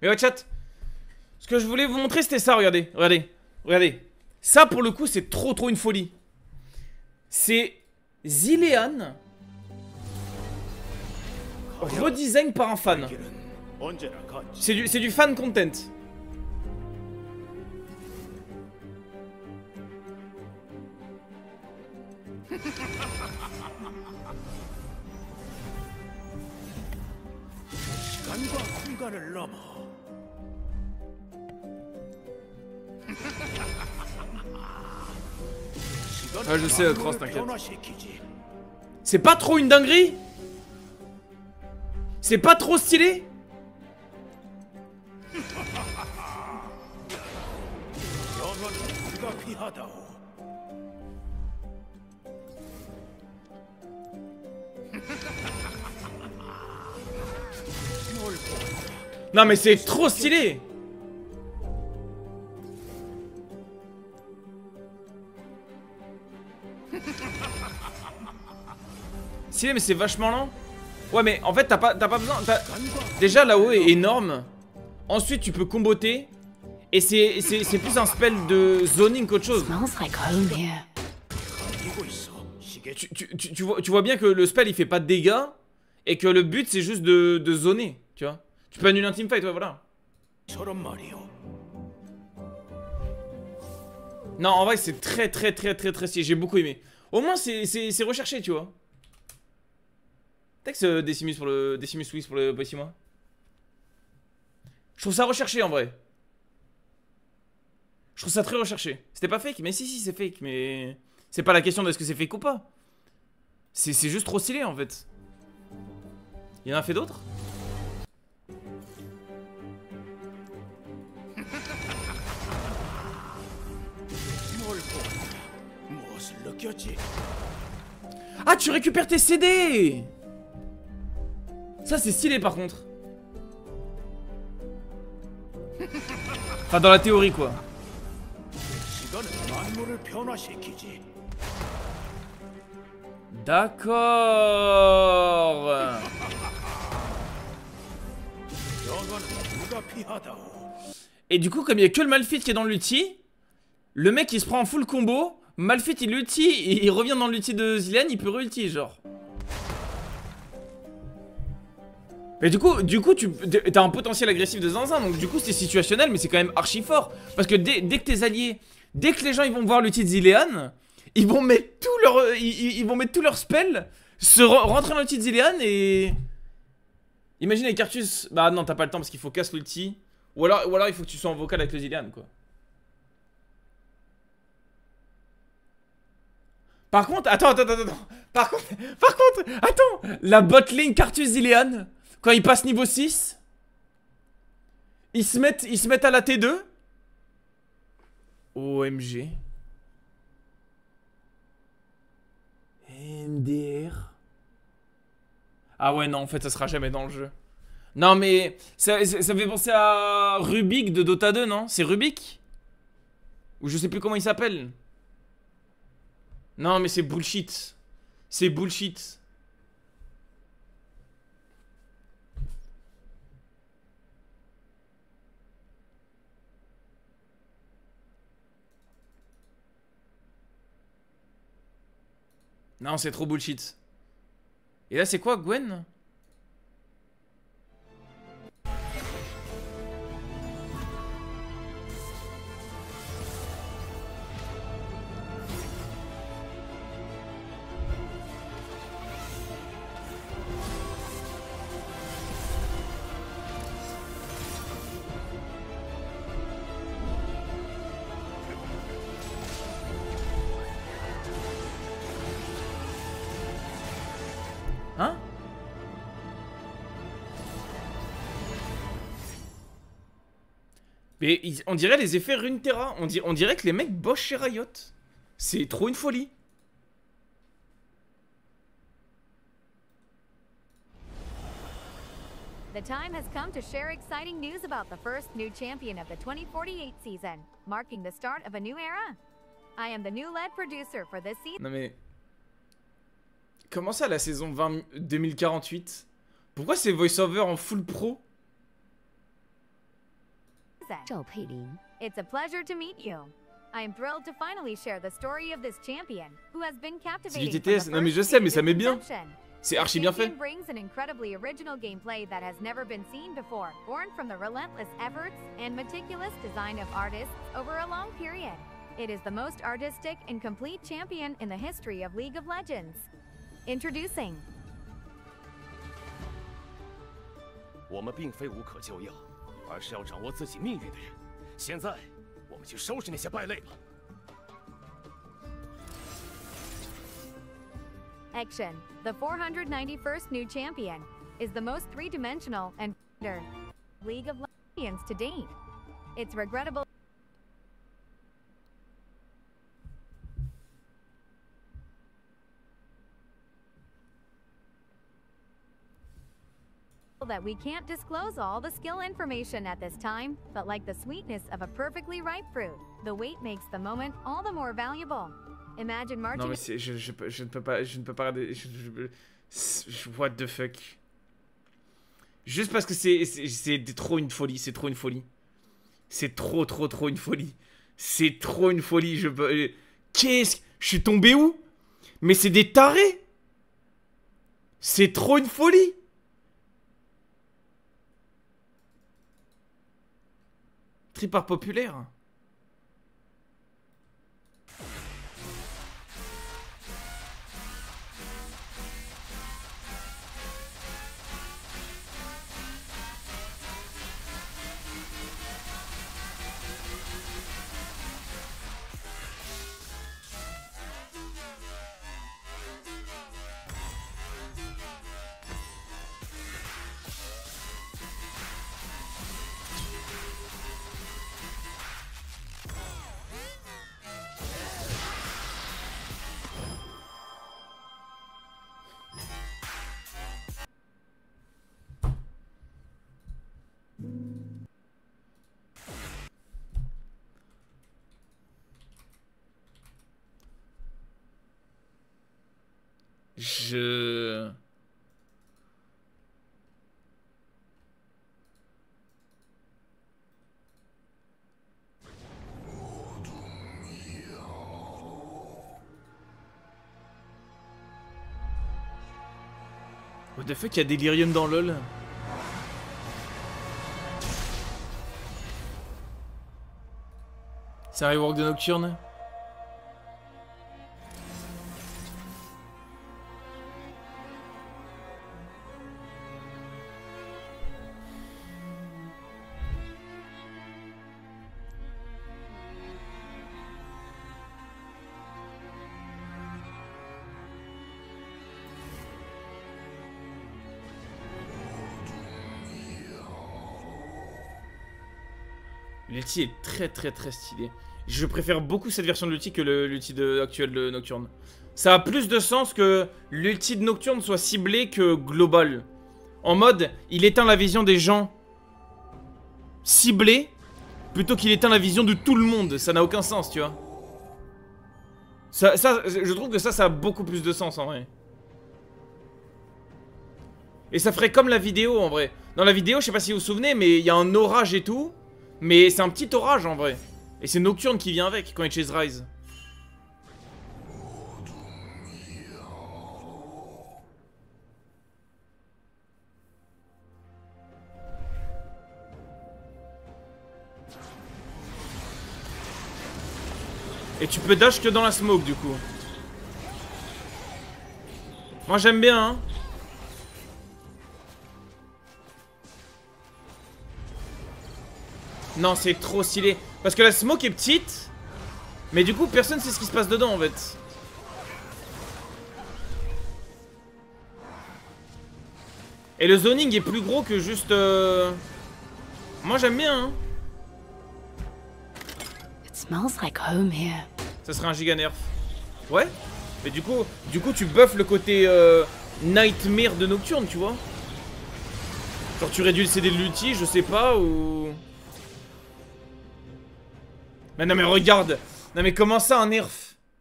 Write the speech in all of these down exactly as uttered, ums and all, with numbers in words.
Mais ouais, chat. Ce que je voulais vous montrer, c'était ça, regardez. Regardez. Regardez. Ça, pour le coup, c'est trop trop une folie. C'est Zilean redesign par un fan. C'est du, c'est du fan content. Ah, je sais, Cross, t'inquiète. C'est pas trop une dinguerie? C'est pas trop stylé? Non mais c'est trop stylé. Stylé mais c'est vachement lent. Ouais mais en fait t'as pas, t'as pas besoin. Déjà là-haut est énorme. Ensuite tu peux comboter. Et c'est c'est plus un spell de zoning qu'autre chose. Tu, tu, tu, tu, vois, tu vois bien que le spell il fait pas de dégâts. Et que le but c'est juste de, de zoner. Tu vois. Tu peux annuler un teamfight, ouais voilà. Non en vrai c'est très très très très très stylé. J'ai beaucoup aimé. Au moins c'est recherché tu vois. Texte euh, Decimus pour le Decimus Swiss pour le Boissy moi. Je trouve ça recherché en vrai. Je trouve ça très recherché. C'était pas fake, mais si si c'est fake, mais c'est pas la question de est-ce que c'est fake ou pas. C'est juste trop stylé en fait. Il y en a fait d'autres? Ah tu récupères tes C D. Ça c'est stylé par contre. Enfin dans la théorie quoi. D'accord. Et du coup comme il n'y a que le Malphite qui est dans l'ulti, le mec il se prend en full combo, Malphite il ulti, et il revient dans l'ulti de Zilean, il peut re-ulti genre. Mais du coup, du coup tu as un potentiel agressif de zinzin, donc du coup c'est situationnel mais c'est quand même archi fort. Parce que dès, dès que tes alliés, dès que les gens ils vont voir l'ulti de Zilean, ils vont mettre tout leur, ils, ils vont mettre tout leur spell, se re rentrer dans l'ulti de Zilean et... Imagine avec Cartus, bah non t'as pas le temps parce qu'il faut casse l'ulti. Ou alors, ou alors il faut que tu sois en vocal avec le Zilean quoi. Par contre, attends, attends, attends, attends. Par contre, par contre, attends. La botlane Cartus Zilean, quand ils passent niveau six, ils se mettent, ils se mettent à la T deux. O M G. M D R. Ah ouais, non, en fait, ça sera jamais dans le jeu. Non, mais ça, ça, ça fait penser à Rubik de Dota deux, non? C'est Rubik? Ou je sais plus comment il s'appelle. Non, mais c'est bullshit. C'est bullshit. Non, c'est trop bullshit. Et là, c'est quoi, Gwen? Hein? Mais ils- on dirait les effets Runeterra. On, dir- on dirait que les mecs bossent chez Riot. C'est trop une folie. The time has come to share exciting news about the first new champion of the twenty forty-eight season, marking the start of a new era. I am the new lead producer for this season. Non mais... Comment ça la saison vingt deux mille quarante-huit? Pourquoi c'est voice-over en full pro? 赵佩玲。 It's a pleasure to meet you. I am thrilled to finally share the story of this champion who has been captivating du from the T T S. Non mais je first sais, mais ça met stages of bien. inception. C'est archi bien fait. Champion brings an incredibly original gameplay that has never been seen before, born from the relentless efforts and meticulous design of artists over a long period. It is the most artistic and complete champion in the history of League of Legends. Introducing 我们并非无可救药，而是要掌握自己命运的人。现在，我们去收拾那些败类吧。 Action. The four hundred ninety-first new champion is the most three-dimensional and League of Legends to date. It's regrettable that we can't disclose all the skill information at this time, but like the sweetness of a perfectly ripe fruit, the wait makes the moment all the more valuable. Imagine marching. Non mais c'est, je, je, je ne peux pas, je ne peux pas regarder. Je, je, je, what the fuck. Juste parce que c'est, c'est, c'est trop une folie, c'est trop une folie. C'est trop, trop, trop une folie. C'est trop une folie. Je peux. Qu'est-ce que je suis tombé où? Mais c'est des tarés. C'est trop une folie. Tripart populaire. Je... What the fuck, il y a Delirium dans LoL. C'est un rework de Nocturne. L'ulti est très très très stylé. Je préfère beaucoup cette version de l'ulti que l'ulti actuel de Nocturne. Ça a plus de sens que l'ulti de Nocturne soit ciblé que global. En mode, il éteint la vision des gens ciblés plutôt qu'il éteint la vision de tout le monde. Ça n'a aucun sens, tu vois. Ça, ça, je trouve que ça, ça a beaucoup plus de sens en vrai. Et ça ferait comme la vidéo en vrai. Dans la vidéo, je sais pas si vous vous souvenez, mais il y a un orage et tout. Mais c'est un petit orage en vrai. Et c'est Nocturne qui vient avec quand il chase Rise. Et tu peux dash que dans la smoke du coup. Moi j'aime bien hein. Non, c'est trop stylé. Parce que la smoke est petite. Mais du coup, personne sait ce qui se passe dedans en fait. Et le zoning est plus gros que juste... Euh... Moi j'aime bien hein. It smells like home here. Ça serait un giga nerf. Ouais. Mais du coup, du coup tu buffes le côté euh, nightmare de Nocturne, tu vois. Genre tu réduis le C D de l'ulti, je sais pas, ou... Mais non mais regarde. Non mais comment ça un nerf?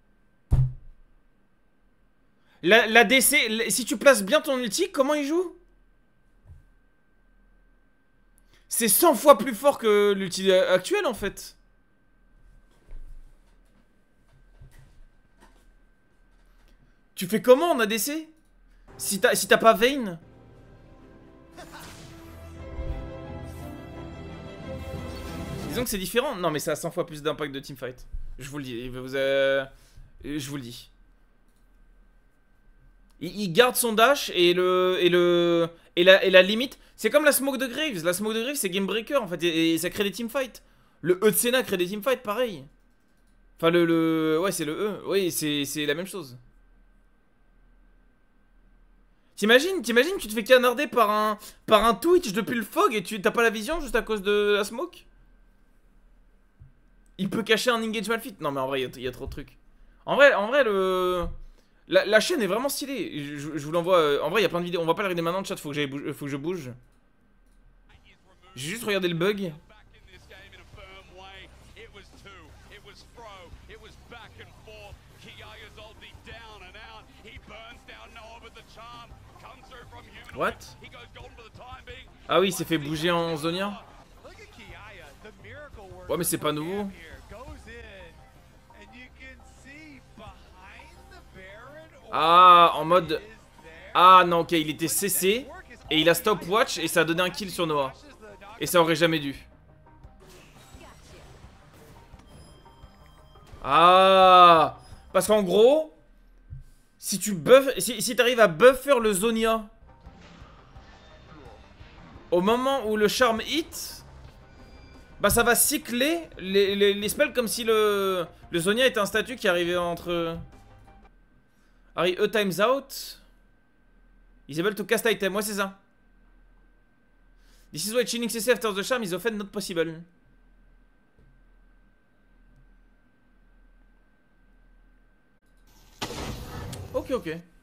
La, la D C, si tu places bien ton ulti, comment il joue? C'est cent fois plus fort que l'ulti actuel en fait. Tu fais comment en A D C? Si t'as si t'as pas Vayne? Disons que c'est différent. Non mais ça a cent fois plus d'impact de teamfight. Je vous le dis. Vous avez... Je vous le dis. Il, il garde son dash et le... Et le... Et la, et la limite... C'est comme la smoke de Graves. La smoke de Graves c'est game breaker en fait. Et, et ça crée des teamfights. Le E de Senna crée des teamfights pareil. Enfin le... le... Ouais c'est le E. Oui c'est la même chose. T'imagines, t'imagines, tu te fais canarder par un, par un Twitch depuis le fog et tu t'as pas la vision juste à cause de la smoke? Il peut cacher un engage mal fit. Non mais en vrai, il y, y a trop de trucs. En vrai, en vrai, le... La, la chaîne est vraiment stylée. Je, je, je vous l'envoie. En vrai, il y a plein de vidéos. On va pas la regarder maintenant, chat, faut que, j'aille bouge, faut que je bouge. J'ai juste regardé le bug. What? Ah oui, il s'est fait bouger en Zonia. Ouais, mais c'est pas nouveau. Ah, en mode... Ah non, ok, il était C C. Et il a stopwatch et ça a donné un kill sur Noah. Et ça aurait jamais dû. Ah, parce qu'en gros, si tu buff, si, si t'arrives à buffer le Zonia au moment où le charme hit, bah ça va cycler les, les, les spells comme si le, le Zonia était un statut qui arrivait entre... Harry, E times out. Is able to cast item, ouais c'est ça. This is why chilling C C after the charm is often not possible. Ok, ok.